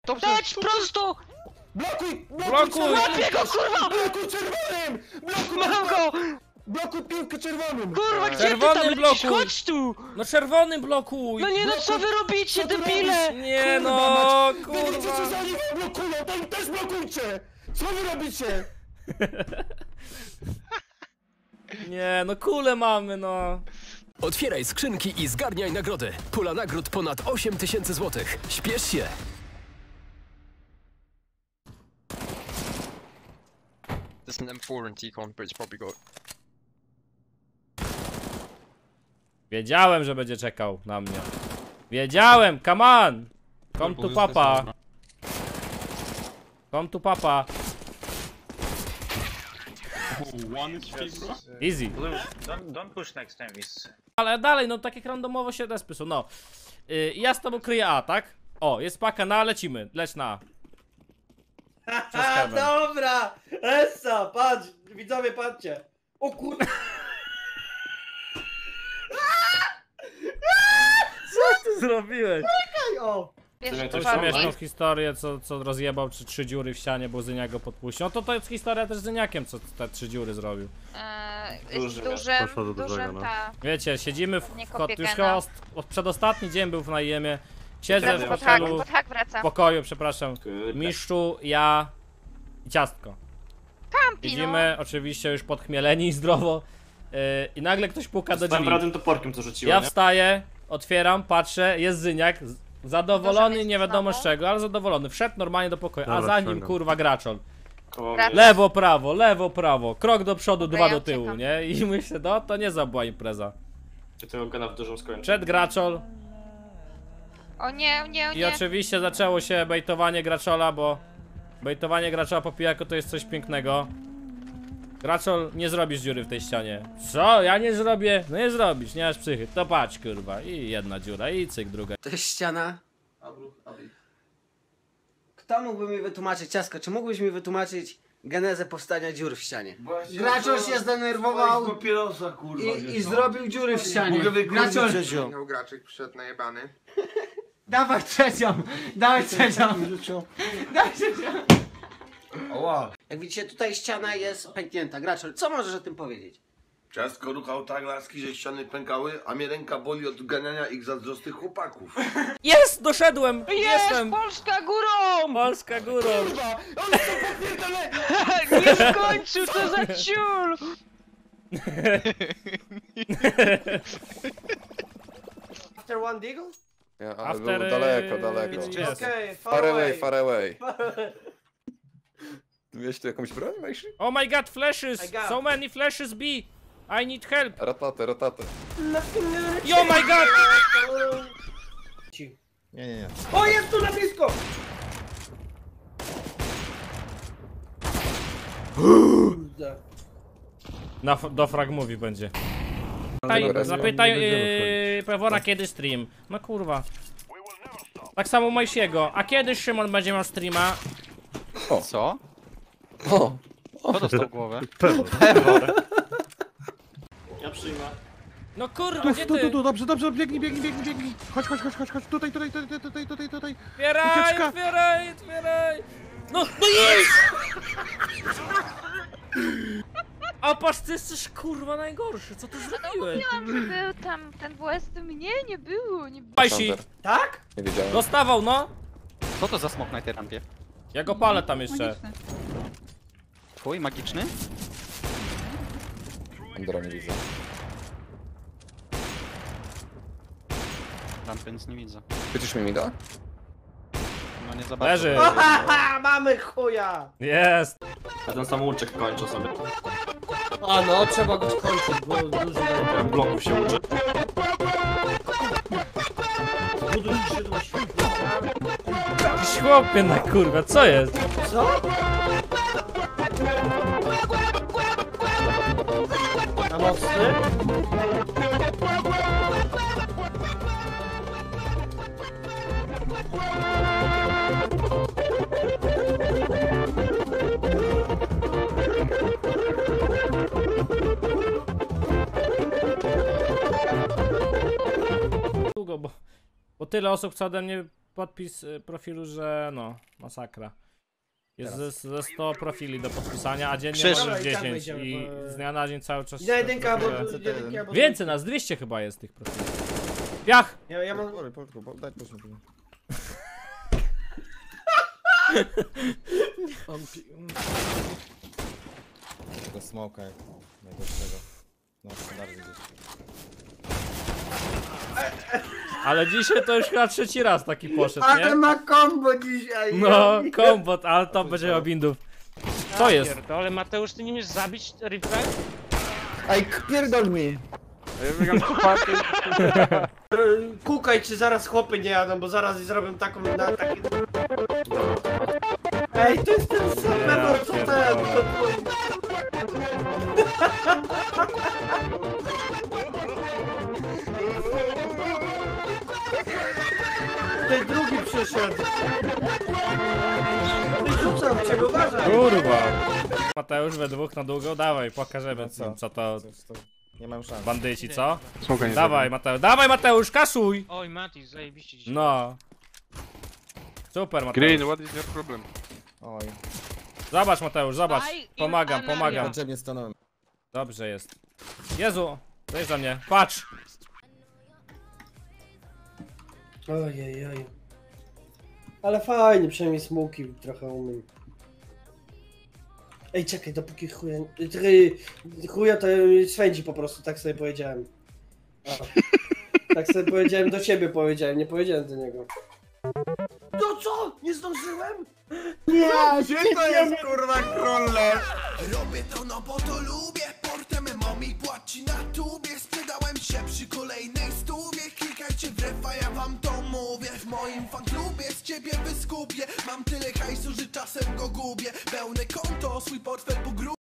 Dobrze. Leć prosto! Blokuj! Blokuj! Łapię go, kurwa! Blokuj czerwonym! Blokuj! Mam go! Blokuj piłkę czerwonym! Kurwa, gdzie ty Czerwonym tam lecisz? blokuj. Chodź tu! No czerwonym blokuj! No nie no, co wy robicie, Co ty debile? robisz? Nie Kurwa no, mać! Wy widzicie, kurwa! że oni wam blokują, to im też blokujcie! Co wy robicie? Nie no, kule mamy no. Otwieraj skrzynki i zgarniaj nagrody. Pula nagród ponad 8000 zł. Śpiesz się! There's an M4 and T-con, but it's probably got... Wiedziałem, że będzie czekał na mnie. Wiedziałem, come on! Come to papa. Come to papa. Easy. Don't push next time, he's... Ale dalej, no tak jak randomowo się despy są, no. Ja z tobą kryję A, tak? O, jest paka na, lecimy. Leć na A. Haha, dobra! Essa, patrz! Widzowie, patrzcie! O kurwa! Co ty zrobiłeś? O! Tą śmieszną historię, co rozjebał 3 dziury w ścianie, bo Zyniak go podpuścił. No to jest historia też z Zyniakiem, co te 3 dziury zrobił. Dużym, ta... Wiecie, siedzimy w Nie już kopię chyba gena. przedostatni dzień był w najemie. Siedzę w Pod hotelu, hak wraca. w pokoju, przepraszam. Mistrzu, ja i ciastko. Kampi, Siedzimy, oczywiście już podchmieleni zdrowo. I nagle ktoś puka do drzwi. Tym toporkiem co rzuciłem, Ja wstaję, otwieram, patrzę, jest Zyniak. Zadowolony, nie wiadomo z czego, ale zadowolony. Wszedł normalnie do pokoju, a za nim kurwa graczol. Lewo, prawo, krok do przodu, Dobra, 2 ja do tyłu, uciekam. nie? I myślę, no to nie była impreza. Czy tego gena w dużym skończy? Przed graczol O nie, o nie, o i nie. oczywiście zaczęło się bejtowanie graczola, bo bejtowanie graczola po pijaku to jest coś pięknego. Graczol, nie zrobisz dziury w tej ścianie. Co? Ja nie zrobię? No nie zrobisz, nie masz psychy. To patrz kurwa, i jedna dziura, i cyk druga. To jest ściana. Kto mógłby mi wytłumaczyć, Ciasko, czy mógłbyś mi wytłumaczyć genezę powstania dziur w ścianie? Graczol się zdenerwował i zrobił dziury w ścianie. Graczol... Graczek przyszedł najebany. Dawaj trzecią! Dawaj trzecią! Dawaj trzecią! Jak widzicie, tutaj ściana jest pęknięta. Graczol, co możesz o tym powiedzieć? Ciastko ruchał tak laski, że ściany pękały, a mnie ręka boli od ganiania ich zazdrosnych chłopaków. Jest! Doszedłem! Jest! Jestem! Polska górą! Polska górą! Nie skończył, co za ciul! After one deagle? Ja, ale After, było daleko. Yes. Okay, Far away. Miałeś tu jakąś broń, Majszy? Oh my god, flashes! I got. So many flashes B! I need help! Ratatę. Oh my god! Nie. O, jest tu na blisko! Do frag mówi będzie. Dobra, Zapytaj Pewora kiedy stream. No kurwa. Tak samo Majsiego. A kiedy Szymon będzie miał streama? Co? O, Kto dostał głowę? Ja przyjmę. No kurwa, gdzie ty? Dobrze, biegnij. Chodź, tutaj. Otwieraj! No jest! A patrz, ty jesteś kurwa najgorszy, co ty zrobiłeś? Mówiłam, że był tam ten WS, mnie nie było, Majsi! Tak? Nie wiedziałem. Dostawał, no! Co to za smok na tej rampie? Ja go palę tam jeszcze. Twój magiczny? Andra nie widzę. Rampy nic nie widzę. Chwycisz mi da? No nie za bardzo. Leży! Haha, mamy chuja! Jest! Ja ten samouczek kończę sobie. A no, trzeba go skończyć, bo dużo Bloków się uczy. buduj skrzydło świetnie. Jakiś chłopie na kurwa, co jest? Co? Na mocny? Długo, bo tyle osób chce ode mnie podpis profilu, że no, masakra. Jest ze 100 profili do podpisania, a dziennie Krzyż. możesz Dobra, i tak 10 będziemy, i bo- z dnia na dzień cały czas... Jedynka albo profile. jedynki albo Więcej nas, 200 chyba jest tych profili. Piach! Ja mam... Daj proszę. Tego smoka jak najgorszego. No, standardzie gdzieś. Ale dzisiaj to już chyba trzeci raz taki poszedł, Ale nie? ma kombo dzisiaj! No, kombot, ale to będzie miał bindów. Co jest? Ale Mateusz, ty nie umiesz zabić Ripla? Ej, pierdol mi! Kukaj, czy zaraz chłopy nie jadą, bo zaraz zrobią taką na takie... Ej, to jest ten super, Ja co pierdolę. Ten drugi przyszedł. Rzucam cię, uważaj. Kurwa! Mateusz we dwóch na długo, dawaj, pokażemy No co? co to Nie mam szans. bandyci, co? Smoka nie Dawaj Mateusz, kaszuj! Oj, Mati, zajebiście dzisiaj. No. Super Mateusz. what is your problem? Oj, Zobacz Mateusz, zobacz. Pomagam. potrzebnie stanąłem. Dobrze jest. Jezu, weź za mnie, patrz! Ojej. Ale fajnie, przynajmniej smoki trochę umiem. Ej, czekaj, dopóki chuja to swędzi po prostu, tak sobie powiedziałem. Tak sobie powiedziałem, do ciebie powiedziałem, nie powiedziałem do niego. No co? Nie zdążyłem? Nie, Gdzie to jest kurwa króle? Robię to no bo to lubię. Portem mami płaci na tubie. Sprzedałem się przy kolejnej stówie. Klikajcie w refa, ja wam to mówię. W moim fanklubie z ciebie wyskupię. Mam tyle hajsu, że czasem go gubię. Pełne konto, swój portfel po